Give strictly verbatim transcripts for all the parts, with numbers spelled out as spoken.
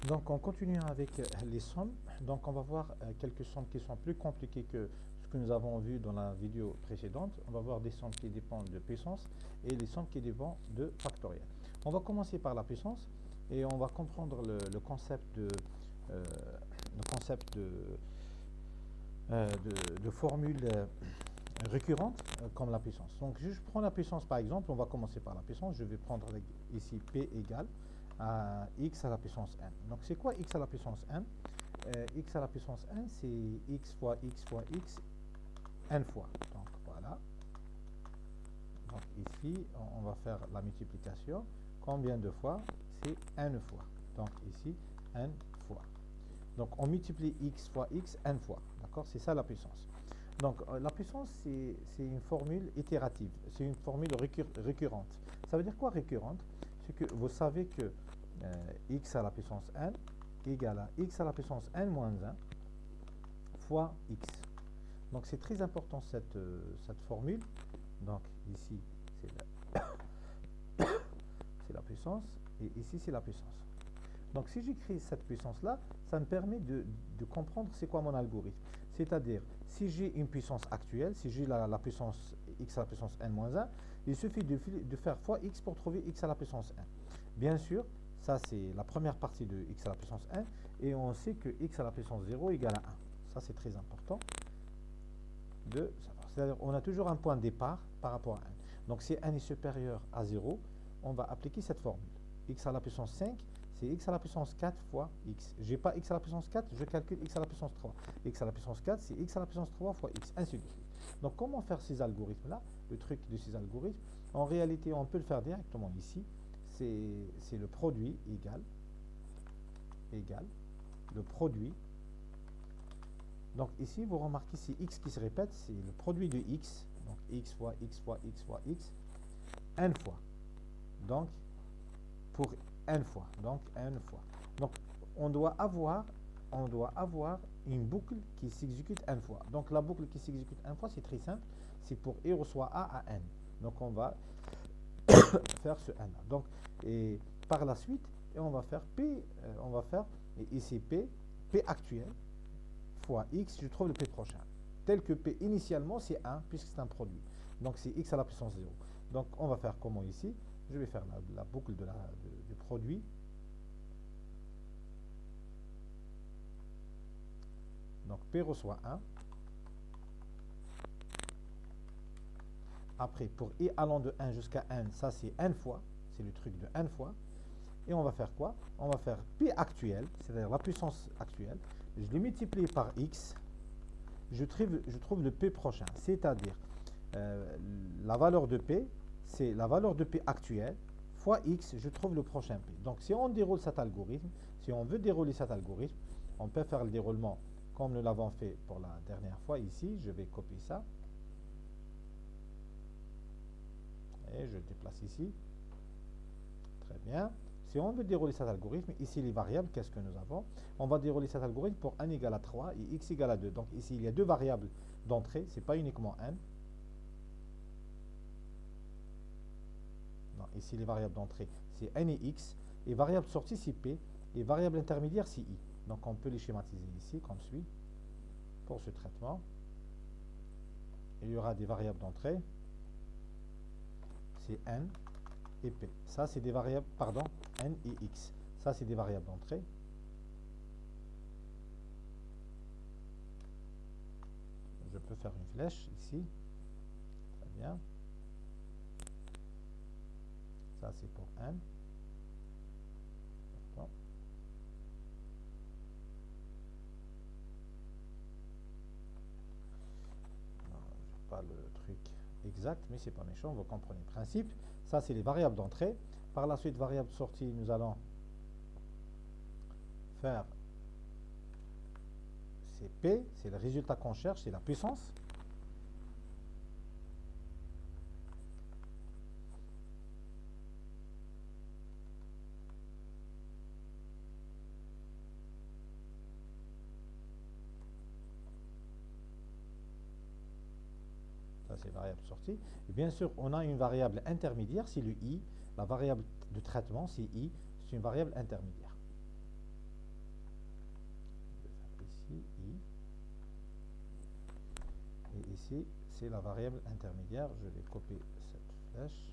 Donc on continue avec euh, les sommes. Donc on va voir euh, quelques sommes qui sont plus compliquées que ce que nous avons vu dans la vidéo précédente. On va voir des sommes qui dépendent de puissance et les sommes qui dépendent de factoriel. On va commencer par la puissance et on va comprendre le, le concept de euh, le concept de, euh, de, de formule euh, récurrente euh, comme la puissance. Donc je prends la puissance par exemple, on va commencer par la puissance. Je vais prendre ici P égale à x à la puissance n. Donc c'est quoi x à la puissance n? euh, X à la puissance n, c'est x fois x fois x n fois. Donc voilà. Donc ici, on, on va faire la multiplication. Combien de fois? C'est n fois. Donc ici, n fois. Donc on multiplie x fois x n fois. D'accord? C'est ça la puissance. Donc euh, la puissance, c'est une formule itérative. C'est une formule récur récurrente. Ça veut dire quoi récurrente? C'est que vous savez que euh, x à la puissance n égale à x à la puissance n moins un fois x. Donc c'est très important cette, euh, cette formule. Donc ici c'est la, la puissance et ici c'est la puissance. Donc si j'écris cette puissance-là, ça me permet de, de comprendre c'est quoi mon algorithme. C'est-à-dire, si j'ai une puissance actuelle, si j'ai la, la puissance x à la puissance n moins un, il suffit de, de faire fois x pour trouver x à la puissance n. Bien sûr, ça c'est la première partie de x à la puissance n, et on sait que x à la puissance zéro égale à un. Ça c'est très important de savoir. C'est-à-dire, on a toujours un point de départ par rapport à n. Donc si n est supérieur à zéro, on va appliquer cette formule. X à la puissance cinq, c'est x à la puissance quatre fois x. Je n'ai pas x à la puissance quatre, je calcule x à la puissance trois. X à la puissance quatre, c'est x à la puissance trois fois x, ainsi de suite. Donc comment faire ces algorithmes-là? Le truc de ces algorithmes, en réalité, on peut le faire directement ici. C'est le produit égal, égal, le produit. Donc ici, vous remarquez, c'est x qui se répète, c'est le produit de x. Donc x fois x fois x fois x, n fois. Donc, pour n fois, donc n fois. Donc, on doit avoir, on doit avoir une boucle qui s'exécute n fois. Donc, la boucle qui s'exécute n fois, c'est très simple. C'est pour i reçoit a à n. Donc, on va faire ce n. Donc, et par la suite, et on va faire p, euh, on va faire ici p, p actuel fois x, je trouve le p prochain. Tel que p initialement, c'est un, puisque c'est un produit. Donc, c'est x à la puissance zéro. Donc, on va faire comment ici? Je vais faire la, la boucle de la, de, du produit. Donc, P reçoit un. Après, pour i allant de un jusqu'à n, ça c'est n fois. C'est le truc de n fois. Et on va faire quoi? On va faire P actuel, c'est-à-dire la puissance actuelle. Je le multiplie par x. Je trouve, je trouve le P prochain. C'est-à-dire, euh, la valeur de P, c'est la valeur de P actuelle fois x, je trouve le prochain P. Donc, si on déroule cet algorithme, si on veut dérouler cet algorithme, on peut faire le déroulement comme nous l'avons fait pour la dernière fois ici. Je vais copier ça. Et je déplace ici. Très bien. Si on veut dérouler cet algorithme, ici les variables, qu'est-ce que nous avons? On va dérouler cet algorithme pour n égale à trois et x égale à deux. Donc, ici, il y a deux variables d'entrée, ce n'est pas uniquement n. Non, ici, les variables d'entrée, c'est n et x. Et variable sortie, c'est p. Et variable intermédiaire, c'est i. Donc, on peut les schématiser ici, comme suit. Pour ce traitement, il y aura des variables d'entrée. C'est n et p. Ça, c'est des variables, pardon, n et x. Ça, c'est des variables d'entrée. Je peux faire une flèche ici. Très bien. Ça, c'est pour n. Bon. Non, je n'ai pas le truc exact, mais c'est pas méchant, vous comprenez le principe. Ça, c'est les variables d'entrée. Par la suite, variable sortie, nous allons faire, c'est P, c'est le résultat qu'on cherche, c'est la puissance. C'est variable sortie. Et bien sûr, on a une variable intermédiaire, c'est le i. La variable de traitement, c'est i. C'est une variable intermédiaire. ici, c'est la variable intermédiaire. Je vais copier cette flèche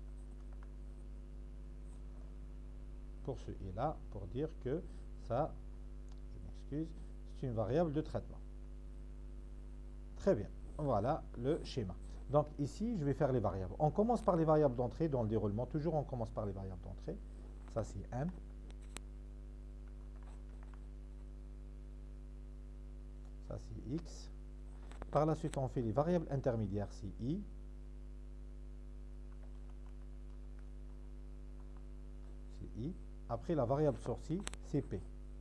pour ce i là, pour dire que ça, je m'excuse, c'est une variable de traitement. Très bien, voilà le schéma. Donc ici, je vais faire les variables. On commence par les variables d'entrée dans le déroulement. Toujours, on commence par les variables d'entrée. Ça, c'est n. Ça, c'est x. Par la suite, on fait les variables intermédiaires, c'est i. C'est i. Après, la variable sortie, c'est p.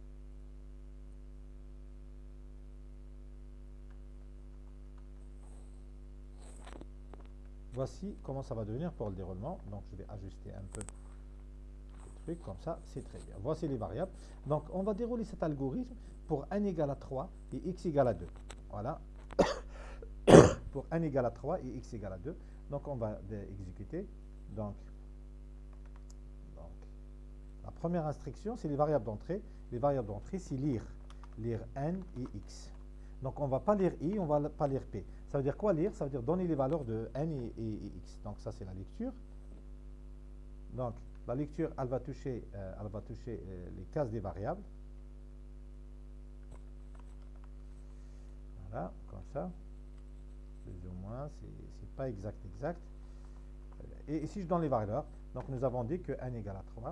Voici comment ça va devenir pour le déroulement. Donc, je vais ajuster un peu le truc, comme ça, c'est très bien. Voici les variables. Donc, on va dérouler cet algorithme pour n égale à trois et x égale à deux. Voilà. Pour n égale à trois et x égale à deux. Donc, on va exécuter. Donc, donc, la première instruction, c'est les variables d'entrée. Les variables d'entrée, c'est lire. Lire n et x. Donc, on ne va pas lire i, on ne va pas lire p. Ça veut dire quoi lire? Ça veut dire donner les valeurs de n et, et, et x. Donc, ça, c'est la lecture. Donc, la lecture, elle va toucher, euh, elle va toucher euh, les cases des variables. Voilà, comme ça. Plus ou moins, c'est pas exact, exact. Et ici, je donne les valeurs. Donc, nous avons dit que n égale à trois.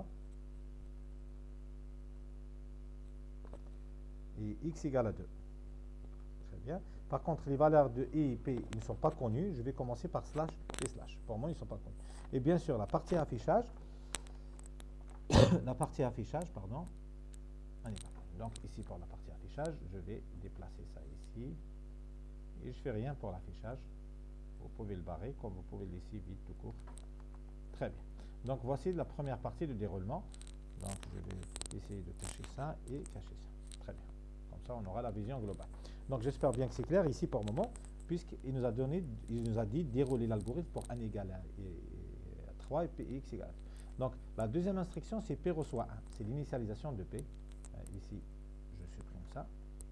Et x égale à deux. Très bien. Par contre, les valeurs de i et p ne sont pas connues. Je vais commencer par slash et slash. Pour moi, ils ne sont pas connus. Et bien sûr, la partie affichage, la partie affichage, pardon, donc ici pour la partie affichage, je vais déplacer ça ici. Et je ne fais rien pour l'affichage. Vous pouvez le barrer comme vous pouvez le laisser vide tout court. Très bien. Donc voici la première partie du déroulement. Donc je vais essayer de cacher ça et cacher ça. Très bien. Comme ça, on aura la vision globale. Donc j'espère bien que c'est clair ici pour le moment, puisqu'il nous a donné, il nous a dit dérouler l'algorithme pour n égale à trois et px égale à deux. Donc la deuxième instruction, c'est p reçoit un. C'est l'initialisation de p. Euh, ici, je supprime ça.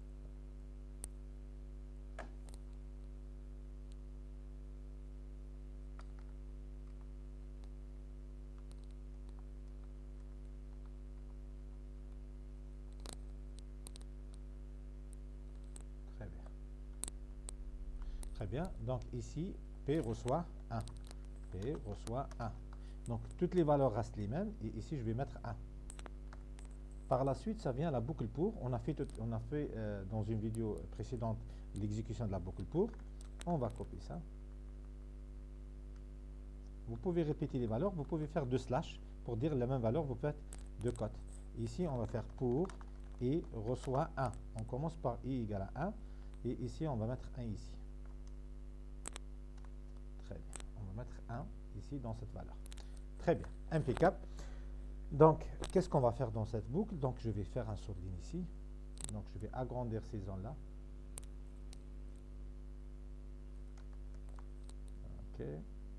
Très bien. Très bien. Donc ici, p reçoit un. P reçoit un. Donc, toutes les valeurs restent les mêmes. Et ici, je vais mettre un. Par la suite, ça vient la boucle pour. On a fait, tout, on a fait euh, dans une vidéo précédente l'exécution de la boucle pour. On va copier ça. Vous pouvez répéter les valeurs. Vous pouvez faire deux slash pour dire la même valeur. Vous faites deux cotes. Ici, on va faire pour et reçoit un. On commence par i égale à un. Et ici, on va mettre un ici. Très bien. On va mettre un ici dans cette valeur. Très bien, impeccable. Donc, qu'est-ce qu'on va faire dans cette boucle? Donc, je vais faire un soulign ici. Donc, je vais agrandir ces zones-là. OK. Donc,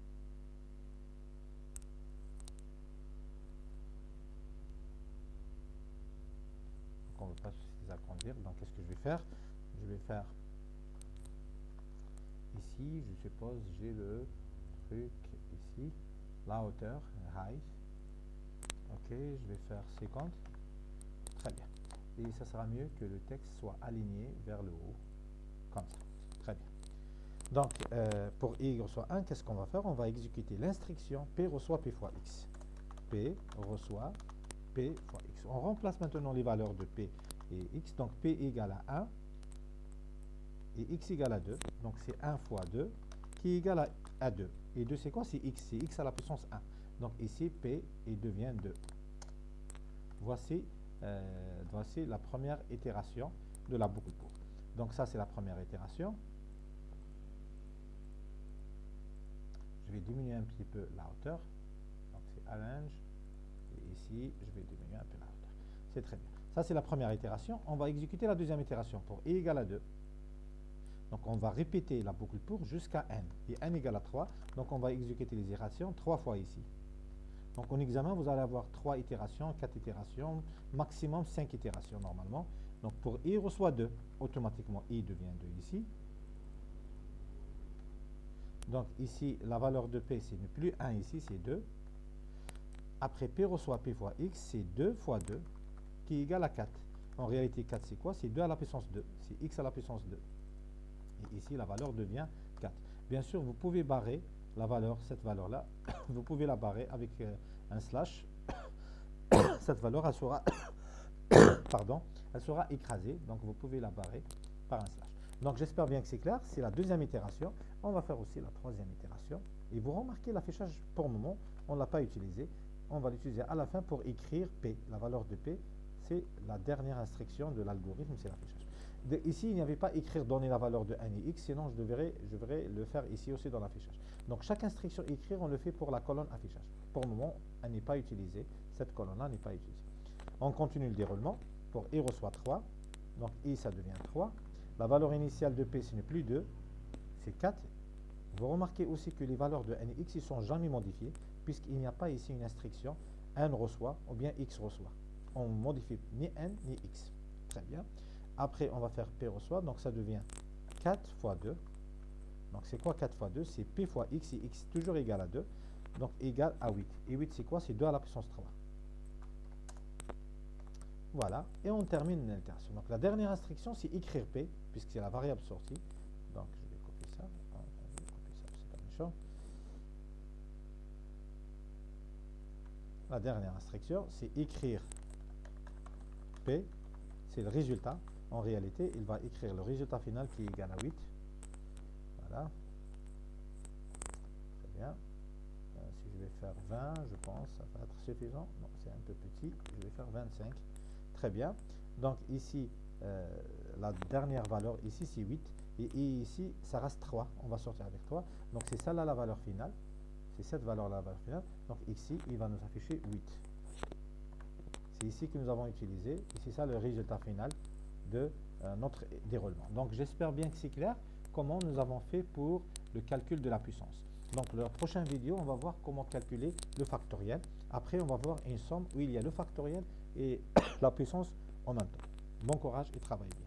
on ne veut pas les agrandir. Donc, qu'est-ce que je vais faire? Je vais faire ici, je suppose, j'ai le truc ici. La hauteur, height. Ok, je vais faire cinquante. Très bien. Et ça sera mieux que le texte soit aligné vers le haut. Comme ça. Très bien. Donc, euh, pour i reçoit un, qu'est-ce qu'on va faire? On va exécuter l'instruction p reçoit p fois x. P reçoit p fois x. On remplace maintenant les valeurs de p et x. Donc, p égale à un et x égale à deux. Donc, c'est un fois deux qui est égal à, à deux. Et deux, c'est quoi? C'est x. C'est x à la puissance un. Donc ici, p et devient deux. Voici, euh, voici la première itération de la boucle pour. Donc ça, c'est la première itération. Je vais diminuer un petit peu la hauteur. Donc c'est allonge. Et ici, je vais diminuer un peu la hauteur. C'est très bien. Ça, c'est la première itération. On va exécuter la deuxième itération pour i égale à deux. Donc, on va répéter la boucle pour jusqu'à n. Et n égale à trois. Donc, on va exécuter les itérations trois fois ici. Donc, en examen, vous allez avoir trois itérations, quatre itérations, maximum cinq itérations normalement. Donc, pour i reçoit deux, automatiquement i devient deux ici. Donc ici, la valeur de P, c'est plus un ici, c'est deux. Après, P reçoit P fois X, c'est deux fois deux, qui est égal à quatre. En réalité, quatre, c'est quoi? C'est deux à la puissance deux. C'est X à la puissance deux. Et ici, la valeur devient quatre. Bien sûr, vous pouvez barrer la valeur, cette valeur-là, vous pouvez la barrer avec euh, un slash. Cette valeur, elle sera, pardon, elle sera écrasée. Donc, vous pouvez la barrer par un slash. Donc, j'espère bien que c'est clair. C'est la deuxième itération. On va faire aussi la troisième itération. Et vous remarquez, l'affichage, pour le moment, on ne l'a pas utilisé. On va l'utiliser à la fin pour écrire P. La valeur de P, c'est la dernière instruction de l'algorithme, c'est l'affichage. Ici, il n'y avait pas écrire donner la valeur de n et x, sinon je devrais, je devrais le faire ici aussi dans l'affichage. Donc, chaque instruction écrire, on le fait pour la colonne affichage. Pour le moment, elle n'est pas utilisée. Cette colonne-là n'est pas utilisée. On continue le déroulement. Pour i reçoit trois. Donc, i, ça devient trois. La valeur initiale de P, ce n'est plus deux, c'est quatre. Vous remarquez aussi que les valeurs de n et x ne sont jamais modifiées, puisqu'il n'y a pas ici une instruction n reçoit ou bien x reçoit. On ne modifie ni n ni x. Très bien. Après, on va faire P reçoit, donc ça devient quatre fois deux. Donc, c'est quoi quatre fois deux? C'est P fois x, et x toujours égal à deux, donc égal à huit. Et huit, c'est quoi? C'est deux à la puissance trois. Voilà, et on termine l'itération. Donc, la dernière instruction, c'est écrire P, puisque c'est la variable sortie. Donc, je vais copier ça. Je vais copier ça, c'est pas méchant. La dernière instruction, c'est écrire P, c'est le résultat. En réalité, il va écrire le résultat final qui est égal à huit. Voilà. Très bien. Euh, si je vais faire vingt, je pense, ça va être suffisant. Non, c'est un peu petit. Je vais faire vingt-cinq. Très bien. Donc ici, euh, la dernière valeur, ici, c'est huit. Et, et ici, ça reste trois. On va sortir avec trois. Donc c'est ça là la valeur finale. C'est cette valeur-là la valeur finale. Donc ici, il va nous afficher huit. C'est ici que nous avons utilisé. Et c'est ça le résultat final de euh, notre déroulement. Donc j'espère bien que c'est clair comment nous avons fait pour le calcul de la puissance. Donc dans la prochaine vidéo, on va voir comment calculer le factoriel. Après, on va voir une somme où il y a le factoriel et la puissance en même temps. Bon courage et travaillez bien.